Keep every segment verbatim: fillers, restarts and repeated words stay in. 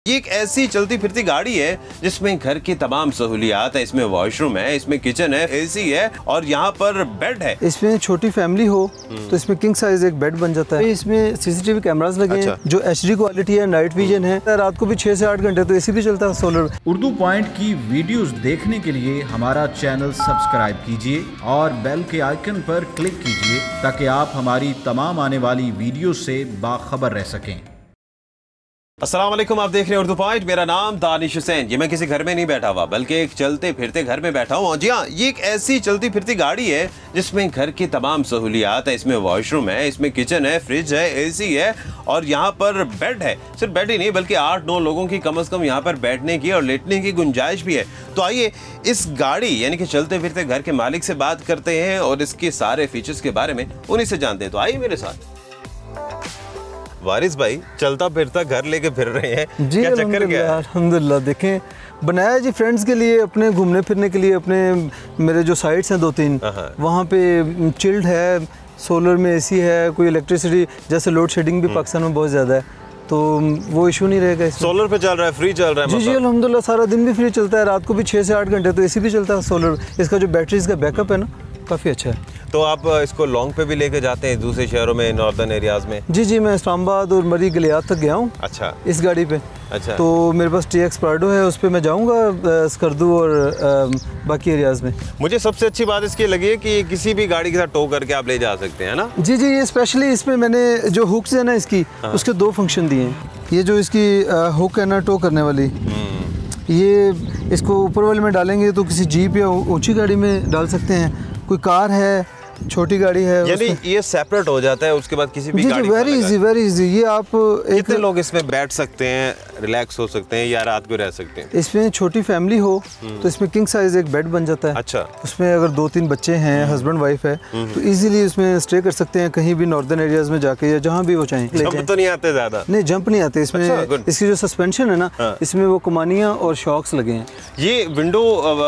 ये एक ऐसी चलती फिरती गाड़ी है जिसमें घर की तमाम सहूलियात है। इसमें वॉशरूम है, इसमें किचन है, एसी है और यहाँ पर बेड है। इसमें छोटी फैमिली हो तो इसमें किंग साइज एक बेड बन जाता है। इसमें सीसीटीवी कैमरास लगे हैं जो एचडी क्वालिटी है, नाइट विजन है। रात को भी छह से आठ घंटे तो एसी भी चलता है सोलर। उर्दू पॉइंट की वीडियोस देखने के लिए हमारा चैनल सब्सक्राइब कीजिए और बेल के आइकन पर क्लिक कीजिए ताकि आप हमारी तमाम आने वाली वीडियो से बाखबर रह सकें। अस्सलाम वालेकुम, आप देख रहे हैं उर्दू पॉइंट। मेरा नाम दानिश हुसैन। ये मैं किसी घर में नहीं बैठा हुआ बल्कि एक चलते फिरते घर में बैठा हूँ। जी हाँ, ये एक ऐसी चलती फिरती गाड़ी है जिसमें घर की तमाम सहूलियात है। इसमें वॉशरूम है, इसमें किचन है, फ्रिज है, एसी है और यहाँ पर बेड है। सिर्फ बेड ही नहीं बल्कि आठ नौ लोगों की कम से कम यहाँ पर बैठने की और लेटने की गुंजाइश भी है। तो आइए इस गाड़ी यानी कि चलते फिरते घर के मालिक से बात करते हैं और इसके सारे फीचर्स के बारे में उन्हीं से जानते हैं। तो आइए मेरे साथ। वारिस भाई, चलता फिरता घर लेके फिर रहे हैं जी, क्या चक्कर क्या है? अल्हम्दुलिल्लाह, देखें बनाया जी फ्रेंड्स के लिए, अपने घूमने फिरने के लिए। अपने मेरे जो साइट्स हैं दो तीन, वहाँ पे चिल्ड है, सोलर में एसी है, कोई इलेक्ट्रिसिटी जैसे लोड शेडिंग भी पाकिस्तान में बहुत ज़्यादा है तो वो इशू नहीं रहेगा। सोलर पे चल रहा है, फ्री चल रहा है? जी जी अल्हम्दुलिल्लाह, सारा दिन भी फ्री चलता है, रात को भी छः से आठ घंटे तो एसी भी चलता है सोलर। इसका जो बैटरीज का बैकअप है ना, काफ़ी अच्छा है। तो आप इसको लॉन्ग पे भी लेके जाते हैं दूसरे शहरों में, नॉर्दर्न एरियाज में? जी जी, मैं इस्लामाबाद और मरी गलियात तक गया हूँ। अच्छा, इस गाड़ी पे? अच्छा। तो मेरे पास टी एक्स प्राडो है, उस पर मैं जाऊँगा स्कर्दू और आ, बाकी एरियाज़ में। मुझे सबसे अच्छी बात इसकी लगी है कि किसी भी गाड़ी के साथ टो करके आप ले जा सकते हैं ना? जी जी, ये स्पेशली इसमें मैंने जो हुक्स है ना इसकी, उसके दो फंक्शन दिए हैं। ये जो इसकी हुक है ना टो करने वाली, ये इसको ऊपर वाले में डालेंगे तो किसी जीप या ऊंची गाड़ी में डाल सकते हैं। कोई कार है, छोटी गाड़ी है, यानी ये सेपरेट हो जाता है उसके बाद किसी भी गाड़ी में। Very easy, very easy. ये आप कितने लोग इसमें बैठ सकते हैं, रिलैक्स हो सकते हैं या रात को रह सकते हैं? इसमें छोटी फैमिली हो तो इसमें किंग साइज एक बेड बन जाता है। अच्छा। उसमें अगर दो तीन बच्चे हैं, हस्बैंड वाइफ है, तो इजीली उसमें स्टे कर सकते हैं कहीं भी नॉर्दर्न एरियाज में जाके या जहाँ भी वो चाहें। जंप तो नहीं आते ज्यादा? नहीं, जंप नहीं आते इसमें। अच्छा, इसकी जो सस्पेंशन है ना, इसमें वो कमानियाँ और शॉक्स लगे हैं। ये विंडो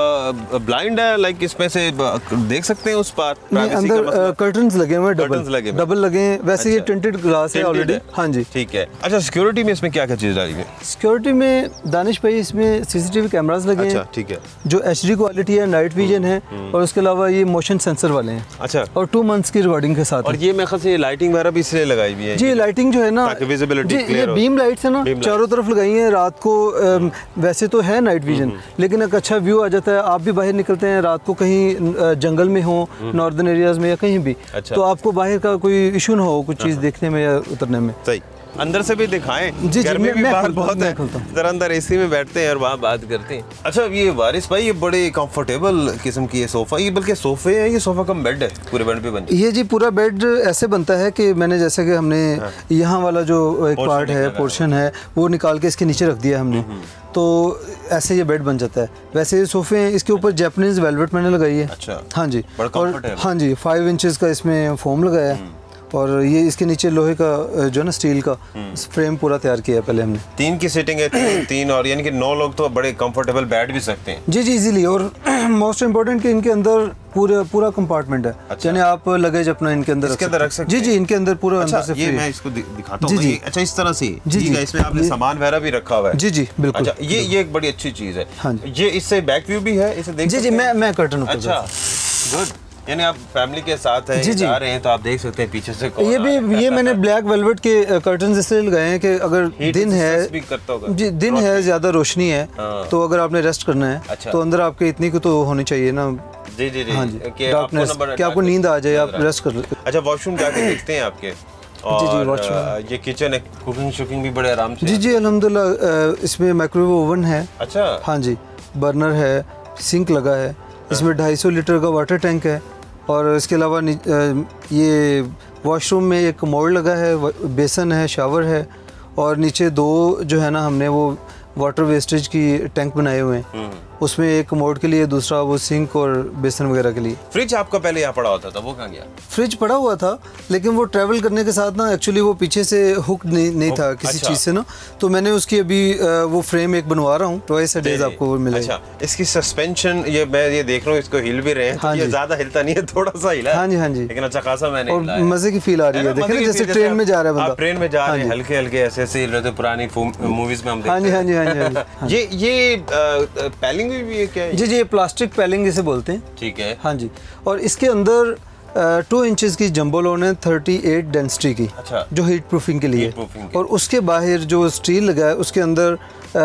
ब्लाइंड है, लाइक इसमें से देख सकते हैं उस पार? अंदर कर्टन्स लगे हुए, डबल लगे डबल लगे हैं। वैसे ये टिंटेड ग्लास है ऑलरेडी। हाँ जी, ठीक है। अच्छा, सिक्योरिटी में इसमें क्या क्या चीज डाली है? सिक्योरिटी में दानिश भाई इसमें सीसीटीवी कैमरास लगे हैं। अच्छा, ठीक है। जो एचडी क्वालिटी है, नाइट विजन है और उसके अलावा ये मोशन सेंसर वाले हैं। अच्छा। और टू मंथ्स की रिकॉर्डिंग के साथ। और ये मैं ख्याल से लाइटिंग वगैरह भी इसलिए लगाई हुई है जी, लाइटिंग जो है ना, ताकि विजिबिलिटी क्लियर हो। बीम लाइट्स है ना, चारों तरफ लगाई है। रात को वैसे तो है नाइट विजन, लेकिन एक अच्छा व्यू आ जाता है। आप भी बाहर निकलते हैं रात को, कहीं जंगल में हो, नॉर्दर्न एरियाज में या कहीं भी, तो आपको बाहर का कोई इशू ना हो कुछ चीज देखने में या उतरने में। सही। अंदर से भी दिखाएं। जी घर जी, में भी बाहर बहुत है, जरा अंदर एसी में बैठते हैं और वहाँ बात करते हैं। अच्छा, ये वारिस भाई, ये बड़े कंफर्टेबल किस्म की ये सोफा, ये बल्कि सोफे है, ये सोफा कम बेड है, पूरे बेड पे बनता है ये जी। पूरा बेड ऐसे बनता है कि मैंने जैसे कि हमने यहाँ वाला जो एक पार्ट है, पोर्शन है, वो निकाल के इसके नीचे रख दिया हमने, तो ऐसे ये बेड बन जाता है। वैसे ये सोफे हैं, इसके ऊपर जैपनीज वेलवेट मैंने लगाई है। अच्छा। हाँ जी, और हाँ जी, फाइव इंचेस का इसमें फोम लगाया है और ये इसके नीचे लोहे का जो ना स्टील का फ्रेम पूरा तैयार किया है पहले हमने। तीन की सीटिंग है, तीन, तीन और यानी कि नौ लोग तो बड़े कंफर्टेबल बैठ भी सकते हैं। जी जी, इजीली। और मोस्ट इम्पोर्टेंट कि इनके अंदर पूरा पूरा कंपार्टमेंट है। अच्छा। यानी आप लगेज अपना इनके अंदर इसके अंदर रख सकते हैं। जी जी, इनके अंदर पूरा। अच्छा, अंदर से ये मैं इसको दिखाता हूं। जी। अच्छा, इस तरह से जी जी, इसमें आपने सामान वगैरह भी रखा हुआ है? जी जी बिल्कुल। अच्छा, ये ये एक बड़ी अच्छी चीज है। हाँ जी, ये इससे बैक व्यू भी है, इसे देख जी जी, मैं मैं कर्टन ऊपर। अच्छा, गुड। यानी आप फैमिली के साथ हैं, जी जा रहे हैं तो आप देख सकते हैं पीछे से कौन ये भी। ये मैंने ब्लैक वेलवेट के कर्टन्स इसलिए लगाए हैं कि अगर दिन है जी, दिन है, ज्यादा रोशनी है, तो अगर आपने रेस्ट करना है तो अंदर आपके इतनी को तो होनी चाहिए ना। जी जी जी, हाँ जी, डार्कनेस कि आपको नींद आ जाए, आप रेस्ट कर। अच्छा, वॉशरूम जाके देखते हैं आपके? जी जी, वॉशरूम। ये किचन है, कुकिंग शुकिंग भी बड़े आराम से? जी जी अल्हम्दुलिल्लाह, इसमें माइक्रोवेव ओवन है। अच्छा। हाँ जी, बर्नर है, सिंक लगा है, इसमें ढाई सौ लीटर का वाटर टैंक है और इसके अलावा ये वॉशरूम में एक मोल्ड लगा है, बेसन है, शावर है और नीचे दो जो है ना हमने वो वाटर वेस्टेज की टैंक बनाए हुए हैं उसमें एक कमोड के लिए, दूसरा वो सिंक और बेसन वगैरह के लिए। फ्रिज आपका पहले यहाँ पड़ा होता था, वो कहाँ गया? फ्रिज पड़ा हुआ था, लेकिन वो ट्रैवल करने के साथ ना एक्चुअली वो पीछे से हुक नहीं, नहीं था किसी अच्छा। चीज़ से ना, तो मैंने उसकी अभी वो फ्रेम एक बनवा रहा हूँ, ट्वाइस अ डेज आपको वो मिलेगा। अच्छा, इसकी सस्पेंशन ये मैं ये देख रहा हूँ, इसको हिल भी रहे हैं, हाँ तो ये जी। ज्यादा हिलता नहीं है, थोड़ा सा हिला है। हाँ जी हाँ जी, लेकिन अच्छा खासा मैंने और हिला है। मजे की फील आ रही है, देखिए ना जैसे ट्रेन में जा रहा है बंदा। आप ट्रेन में जा हाँ रहे हैं, जी। हल्के हल्के ऐसे ऐसे हिल रहे थे, पुरानी मूवीज में हम हाँ देखते जी हैं। हाँ जी हाँ जी हाँ जी हाँ जी। ये ये पैलिंग भी है क्या? जी जी, ये प्लास्टिक पैलिंग जिसे बोलते हैं। ठीक है। हाँ जी, और इसके अंदर टू इंचेस की जंबो लोन है, थर्टी एट डेंसिटी की। अच्छा। जो हीट प्रूफिंग के लिए। हीट प्रूफिंग के। और उसके बाहर जो स्टील लगा है उसके अंदर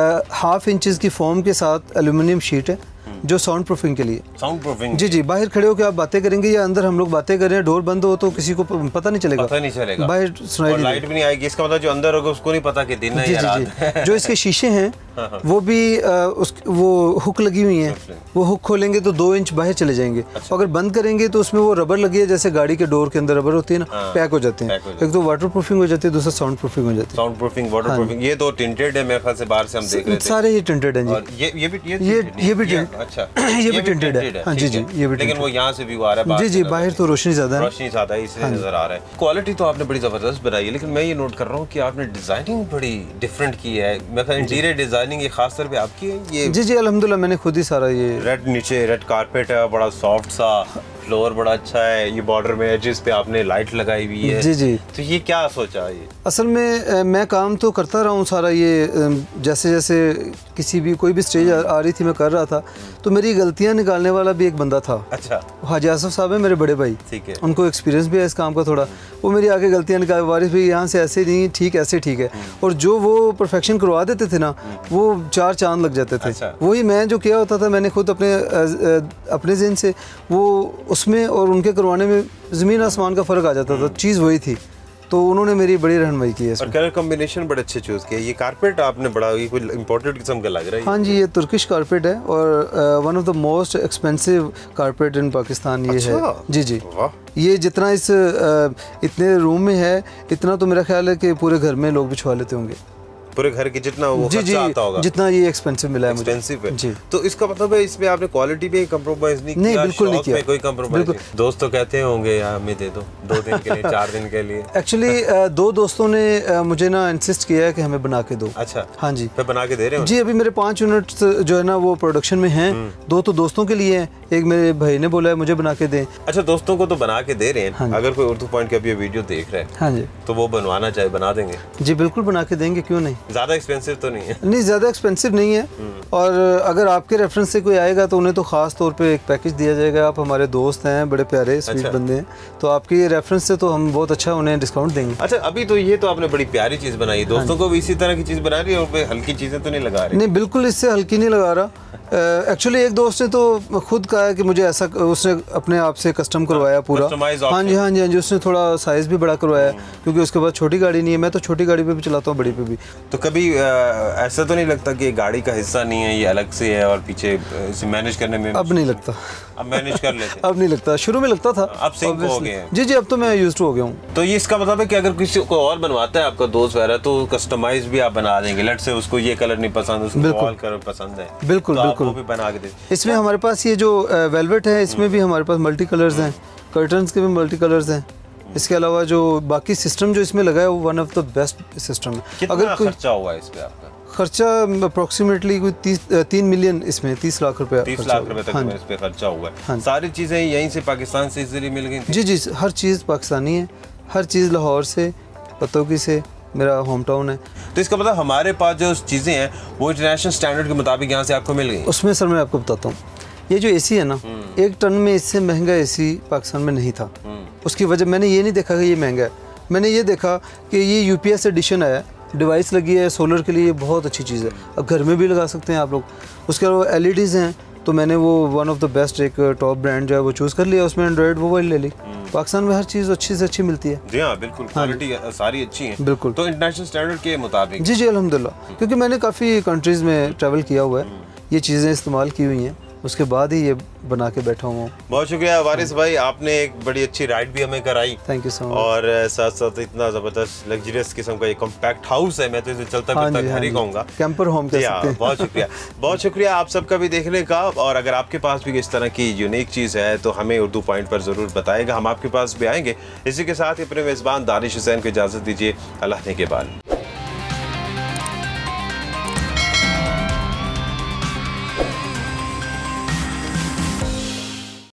हाफ इंचेस की फोम के साथ एल्यूमिनियम शीट है, जो साउंड प्रूफिंग के लिए। Sound proofing. जी जी, बाहर खड़े होकर आप बातें करेंगे या अंदर हम लोग बातें कर रहे हैं, डोर बंद हो तो किसी को प- पता नहीं चलेगा, पता नहीं चलेगा, बाहर सुनाई और देगा। लाइट भी नहीं आएगी, इसका मतलब जो अंदर होगा उसको नहीं पता कि दिन है जी या जी रात है। जी, जो इसके शीशे हैं वो भी आ, उस वो हुक लगी हुई हैं, वो हुक खोलेंगे तो दो इंच बाहर चले जाएंगे। अच्छा। अगर बंद करेंगे तो उसमें वो रबर लगी है, जैसे गाड़ी के डोर के अंदर रबर होती है ना, हाँ, पैक हो जाते हैं। पैक हो जाते एक तो वाटर प्रूफिंग हो जाती है, दूसरा साउंड प्रूफिंग हो जाती साउंड प्रूफिंग, वाटर प्रूफिंग, ये दो टिंटेड है मेरे ख्याल से, बाहर से हम देख रहे है। थे। सारे ही टिंटेड हैं और जी। ये ये भी ये ये ये भी ये- tint- अच्छा, ये भी tinted है। हाँ, जी, ठीक जी, ये भी लेकिन tinted। वो यहाँ से व्यू आ रहा है, बाहर जी से जी, नजर बाहर तो रोशनी ज़्यादा है। रोशनी ज्यादा है, इसलिए नजर आ रहा है। क्वालिटी तो आपने बड़ी जबरदस्त बनाई है, लेकिन मैं ये नोट कर रहा हूँ कि आपने डिजाइनिंग बड़ी डिफरेंट की है। मैं कहता इंटीरियर डिजाइनिंग ये खास तौर पे आपकी है। ये जी जी, अल्हम्दुलिल्लाह मैंने खुद ही सारा ये। रेड नीचे रेड कारपेट है, बड़ा सॉफ्ट सा फ्लोर, बड़ा अच्छा है। ये बॉर्डर में एजेस पे आपने लाइट लगाई हुई है। जी जी, तो ये क्या सोचा ये? असल में अ, मैं काम तो करता रहा हूँ सारा ये, अ, जैसे जैसे किसी भी कोई भी स्टेज आ, आ रही थी मैं कर रहा था, तो मेरी गलतियाँ निकालने वाला भी एक बंदा था। अच्छा, हाजी आसफ साहब है मेरे बड़े भाई, ठीक है। उनको एक्सपीरियंस भी है इस काम का थोड़ा। वो मेरी आगे गलतियाँ निकाल, वारिस भाई यहाँ से ऐसे नहीं ठीक, ऐसे ठीक है। और जो वो परफेक्शन करवा देते थे ना, वो चार चांद लग जाते थे। अच्छा। वही मैं जो किया होता था, मैंने खुद अपने अ, अ, अपने ज़हन से वो उसमें और उनके करवाने में ज़मीन आसमान का फ़र्क आ जाता था, चीज़ वही थी। तो उन्होंने मेरी बड़ी रहनुमाई की है इसमें। और कलर कॉम्बिनेशन बड़े अच्छे चूज किए। ये कारपेट आपने बड़ा, ये कोई इम्पोर्टेड किस्म का लग रहा है। हाँ जी, ये तुर्किश कारपेट है और one of the most expensive carpet in Pakistan ये अच्छा? है। जी जी, वाह। ये जितना इस अ, इतने रूम में है, इतना तो मेरा ख्याल है कि पूरे घर में लोग बिछवा लेते होंगे। पूरे घर की जितना वो जी जी, खर्चा आता होगा, जितना ये एक्सपेंसिव मिला है मुझे। एक्सपेंसिव है। जी। तो इसका मतलब है इसमें आपने क्वालिटी पे कंप्रोमाइज नहीं किया? नहीं, बिल्कुल नहीं शौक किया। में कोई कंप्रोमाइज नहीं। दोस्त तो कहते होंगे यार हमें दे दो दो दिन के लिए, चार दिन के लिए। एक्चुअली दो दोस्तों ने अ, मुझे ना इंसिस्ट किया है कि हमें बना के दो। अच्छा, हाँ जी, फिर बना के दे रहे हो? जी अभी मेरे पाँच यूनिट्स जो है ना वो प्रोडक्शन में हैं। दो तो दोस्तों के लिए हैं, एक मेरे भाई ने बोला है मुझे बना के दें। अच्छा, दोस्तों को तो बना के दे रहे हैं। हाँ जी। अगर कोई उर्दू पॉइंट का भी ये वीडियो देख रहा है हाँ जी तो वो बनवाना चाहे बना देंगे? जी, बिल्कुल बना के देंगे, क्यों नहीं। ज्यादा एक्सपेंसिव तो नहीं है? नहीं, ज़्यादा एक्सपेंसिव नहीं है। और अगर आपके रेफरेंस से कोई आएगा तो उन्हें तो ख़ास तौर पे एक पैकेज दिया जाएगा। आप हमारे दोस्त हैं, बड़े प्यारे स्वीट अच्छा। बंदे हैं, तो आपके रेफरेंस से तो हम बहुत अच्छा उन्हें डिस्काउंट देंगे। अच्छा, अभी तो ये तो आपने बड़ी प्यारी चीज बनाई है, दोस्तों को भी इसी तरह की चीज बना रही है, और कोई हल्की चीजें तो नहीं लगा रही? नहीं, बिल्कुल इससे हल्की नहीं लगा रहा। एक्चुअली एक दोस्त ने तो खुद कहा है कि मुझे ऐसा, उसने अपने आप से कस्टम करवाया पूरा। Customize हाँ जी option। हाँ जी हाँ जी, उसने थोड़ा साइज़ भी बड़ा करवाया क्योंकि उसके बाद छोटी गाड़ी नहीं है। मैं तो छोटी गाड़ी पे भी चलाता हूँ, बड़ी पे भी। तो कभी अ, ऐसा तो नहीं लगता कि ये गाड़ी का हिस्सा नहीं है, ये अलग से है और पीछे अ, इसे मैनेज करने में? अब नहीं लगता, अब मैनेज कर लेते हैं। अब नहीं लगता, शुरू में लगता था। अब sync हो obviously। गए हैं। जी जी, अब तो मैं यूज्ड टू हो गया हूँ। तो ये इसका मतलब है कि अगर किसी को और बनवाता है आपका दोस्त वगैरह, तो कस्टमाइज भी आप बना देंगे? लेट से उसको ये कलर नहीं पसंद, उसको बिल्कुल। वॉल कलर पसंद है, बिल्कुल, तो आप बिल्कुल। वो भी बना के दे। इसमें हमारे पास ये जो वेलवेट है, इसमें भी हमारे पास मल्टी कलर्स हैं, कर्टन्स के भी मल्टी कलर्स हैं। इसके अलावा जो बाकी सिस्टम जो इसमें लगा है वो one of the best system है। कितना अगर कोई खर्चा हुआ है इस पे आपका? खर्चा अप्रोक्सीमेटली कोई तीस तीन मिलियन, इसमें तीस लाख रुपए तीस खर्चा लाख हुआ। रुपए तक हाँ में जी। इस पे खर्चा हुआ हाँ है। जी। सारी चीजें यहीं से पाकिस्तान से इजीली मिल गई थी? जी जी, हर चीज़ पाकिस्तानी है, हर चीज़ लाहौर से, पतोकी से, मेरा होम टाउन है। तो इसका मतलब हमारे पास जो चीजें हैं वो इंटरनेशनल स्टैंडर्ड के मुताबिक यहाँ से आपको मिल गई? उसमें सर मैं आपको बताता हूँ, ये जो एसी है ना, एक टन में इससे महंगा एसी पाकिस्तान में नहीं था। उसकी वजह मैंने ये नहीं देखा कि ये महंगा है, मैंने ये देखा कि ये यूपीएस एडिशन है, डिवाइस लगी है सोलर के लिए, बहुत अच्छी चीज़ है। अब घर में भी लगा सकते हैं आप लोग। उसके अलावा एलईडीज़ हैं, तो मैंने वो वन ऑफ द बेस्ट एक टॉप ब्रांड जो है वो चूज़ कर लिया, उसमें एंड्रॉयड मोबाइल ले ली। पाकिस्तान में हर चीज़ अच्छी से अच्छी मिलती है। जी हाँ, बिल्कुल, क्वालिटी सारी अच्छी है। बिल्कुल। तो इंटरनेशनल स्टैंडर्ड के मुताबिक? जी जी, अल्हम्दुलिल्लाह, क्योंकि मैंने काफ़ी कंट्रीज़ में ट्रैवल किया हुआ है, ये चीज़ें इस्तेमाल की हुई हैं। उसके बाद ही ये बना के बैठा हुआ हूँ। बहुत शुक्रिया वारिस भाई, आपने एक बड़ी अच्छी राइड भी हमें कराई। Thank you so much. और साथ साथ इतना ज़बरदस्त लग्जरियस किस्म का ये कॉम्पैक्ट हाउस है, मैं तो इसे चलता फिरता घर ही कहूँगा, कैंपर होम कह सकते हैं। बहुत शुक्रिया, बहुत शुक्रिया आप सबका भी देखने का। और अगर आपके पास भी इस तरह की यूनिक चीज़ है तो हमें उर्दू पॉइंट पर ज़रूर बताएगा, हम आपके पास भी आएंगे। इसी के साथ ही अपने मेज़बान दानिश हुसैन को इजाज़त दीजिए, अल्लाह ने के बाद।